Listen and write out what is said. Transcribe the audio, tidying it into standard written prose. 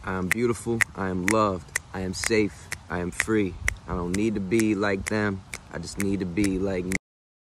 I am beautiful. I am loved. I am safe. I am free. I don't need to be like them. I just need to be like me.